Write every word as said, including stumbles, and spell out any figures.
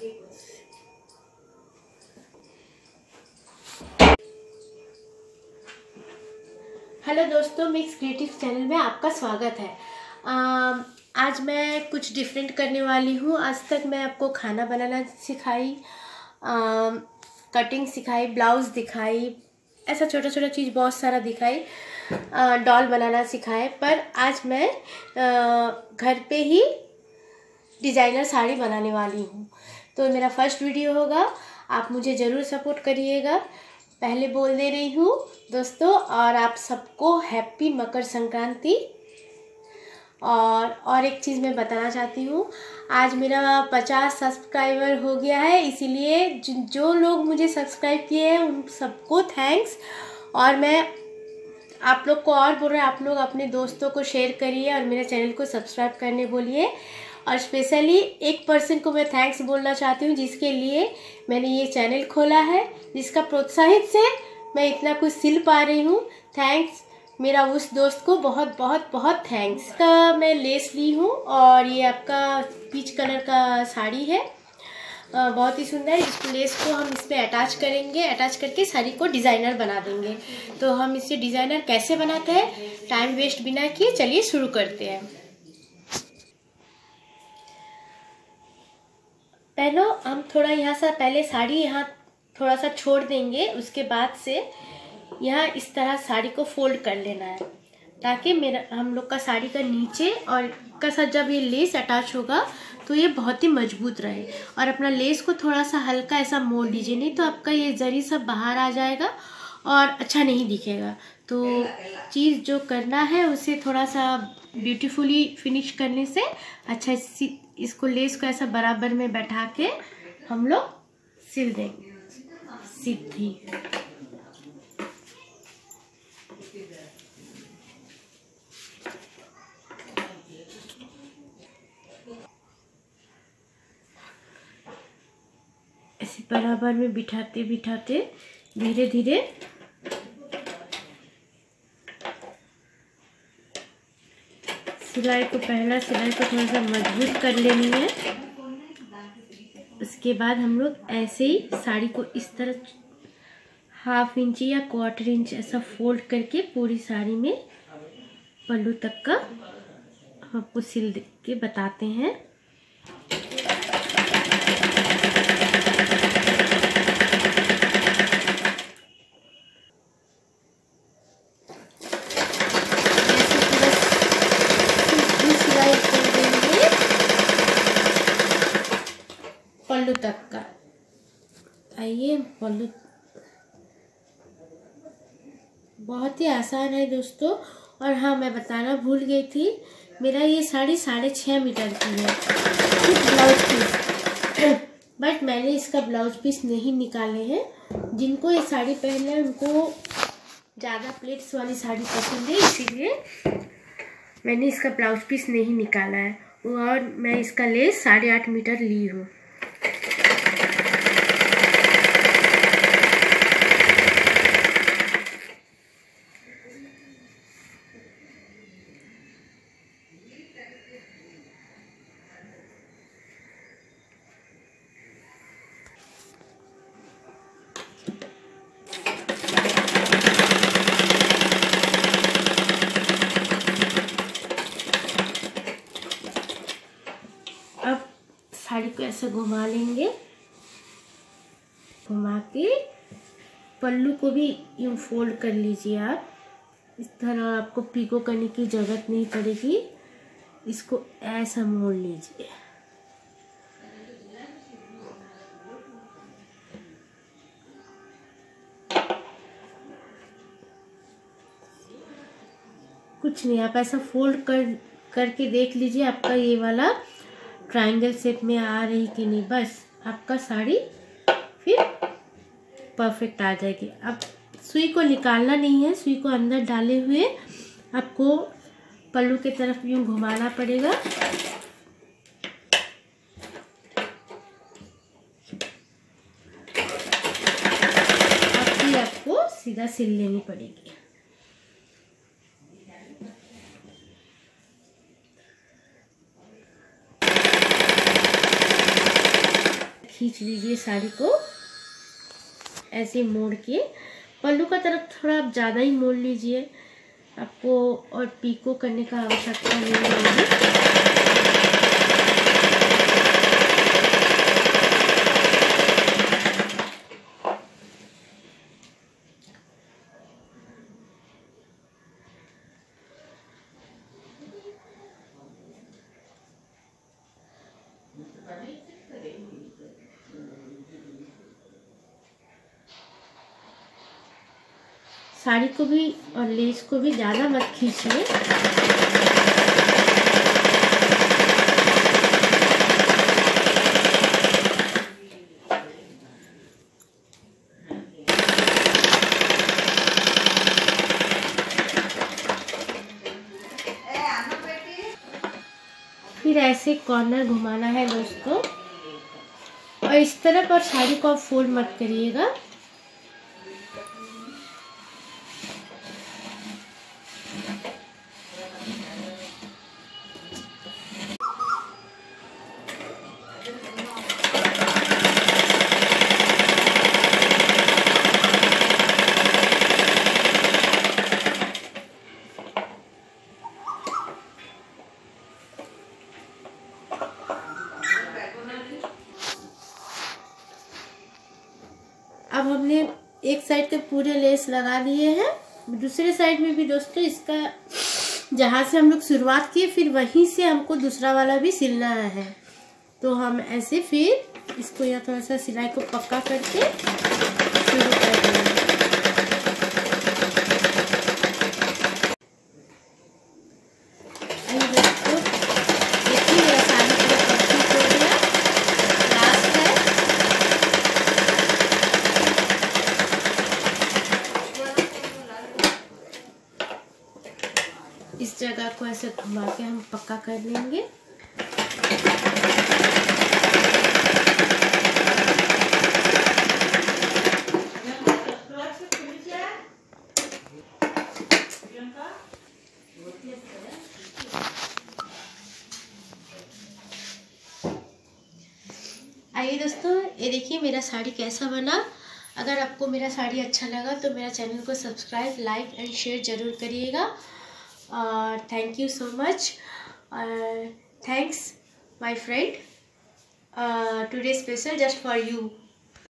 Hello दोस्तों, mix creative channel में आपका स्वागत है। आ, आज मैं कुछ डिफरेंट करने वाली हूँ। आज तक मैं आपको खाना बनाना सिखाई, आ, कटिंग सिखाई, ब्लाउज दिखाई, ऐसा छोटा छोटा चीज़ बहुत सारा दिखाई, डॉल बनाना सिखाए। पर आज मैं आ, घर पे ही डिज़ाइनर साड़ी बनाने वाली हूँ। तो मेरा फर्स्ट वीडियो होगा, आप मुझे ज़रूर सपोर्ट करिएगा। पहले बोल दे रही हूँ दोस्तों, और आप सबको हैप्पी मकर संक्रांति। और और एक चीज़ मैं बताना चाहती हूँ, आज मेरा पचास सब्सक्राइबर हो गया है, इसीलिए जो लोग मुझे सब्सक्राइब किए हैं उन सबको थैंक्स। और मैं आप लोग को और बोल रहे हैं, आप लोग अपने दोस्तों को शेयर करिए और मेरे चैनल को सब्सक्राइब करने बोलिए। और स्पेशली एक पर्सन को मैं थैंक्स बोलना चाहती हूँ, जिसके लिए मैंने ये चैनल खोला है, जिसका प्रोत्साहित से मैं इतना कुछ सिल पा रही हूँ। थैंक्स मेरा उस दोस्त को, बहुत बहुत बहुत थैंक्स। का मैं लेस ली हूँ और ये आपका पीच कलर का साड़ी है, बहुत ही सुंदर। इस लेस को हम इस पर अटैच करेंगे, अटैच करके साड़ी को डिज़ाइनर बना देंगे। तो हम इसे डिज़ाइनर कैसे बनाते हैं, टाइम वेस्ट बिना किए चलिए शुरू करते हैं। पहले हम थोड़ा यहाँ से पहले साड़ी यहाँ थोड़ा सा छोड़ देंगे, उसके बाद से यहाँ इस तरह साड़ी को फोल्ड कर लेना है, ताकि मेरा हम लोग का साड़ी का नीचे और का साथ जब ये लेस अटैच होगा तो ये बहुत ही मजबूत रहे। और अपना लेस को थोड़ा सा हल्का ऐसा मोड़ लीजिए, नहीं तो आपका ये जरी सब बाहर आ जाएगा और अच्छा नहीं दिखेगा। तो चीज़ जो करना है उसे थोड़ा सा ब्यूटीफुली फिनिश करने से अच्छा, इसको लेस को ऐसा बराबर में बैठा के हम लोग सिल देंगे सीधी। ऐसे बराबर में बिठाते बिठाते धीरे धीरे सिलाई को, पहला सिलाई को थोड़ा सा मजबूत कर लेनी है। उसके बाद हम लोग ऐसे ही साड़ी को इस तरह हाफ इंच या क्वार्टर इंच ऐसा फोल्ड करके पूरी साड़ी में पल्लू तक का हम आपको सिल के बताते हैं। पल्लू तक का, आइए पल्लू बहुत ही आसान है दोस्तों। और हाँ, मैं बताना भूल गई थी, मेरा ये साड़ी साढ़े छः मीटर की है ब्लाउज पीस, बट मैंने इसका ब्लाउज पीस नहीं निकाले हैं। जिनको ये साड़ी पहनना है उनको ज़्यादा प्लेट्स वाली साड़ी पसंद है, इसीलिए मैंने इसका ब्लाउज पीस नहीं निकाला है। और मैं इसका लेस साढ़े आठ मीटर ली हूँ। साड़ी को ऐसे घुमा लेंगे, घुमा के पल्लू को भी यूँ फोल्ड कर लीजिए आप इस तरह। आपको पीको करने की ज़रूरत नहीं पड़ेगी, इसको ऐसा मोड़ लीजिए। कुछ नहीं, आप ऐसा फोल्ड कर करके देख लीजिए आपका ये वाला ट्रायंगल शेप में आ रही कि नहीं, बस आपका साड़ी फिर परफेक्ट आ जाएगी। अब सुई को निकालना नहीं है, सुई को अंदर डाले हुए आपको पल्लू के तरफ यूँ घुमाना पड़ेगा। अब फिर आपको सीधा सिल लेनी पड़ेगी। खींच लीजिए साड़ी को, ऐसे मोड़ के। पल्लू का तरफ थोड़ा आप ज़्यादा ही मोड़ लीजिए, आपको और पीको करने का आवश्यकता नहीं होगी। साड़ी को भी और लेस को भी ज़्यादा मत खींचिए। फिर ऐसे कॉर्नर घुमाना है दोस्तों, और इस तरफ और साड़ी को आप फोल्ड मत करिएगा। अब हमने एक साइड के पूरे लेस लगा लिए हैं, दूसरे साइड में भी दोस्तों इसका जहाँ से हम लोग शुरुआत किए फिर वहीं से हमको दूसरा वाला भी सिलना है। तो हम ऐसे फिर इसको या थोड़ा सा सिलाई को पक्का करके शुरू कर देंगे। इस जगह को ऐसे घुमा के हम पक्का कर लेंगे। आइए दोस्तों, ये देखिए मेरा साड़ी कैसा बना। अगर आपको मेरा साड़ी अच्छा लगा तो मेरा चैनल को सब्सक्राइब, लाइक एंड शेयर ज़रूर करिएगा। Uh, thank you so much. Uh, thanks, my friend. Uh, today special just for you.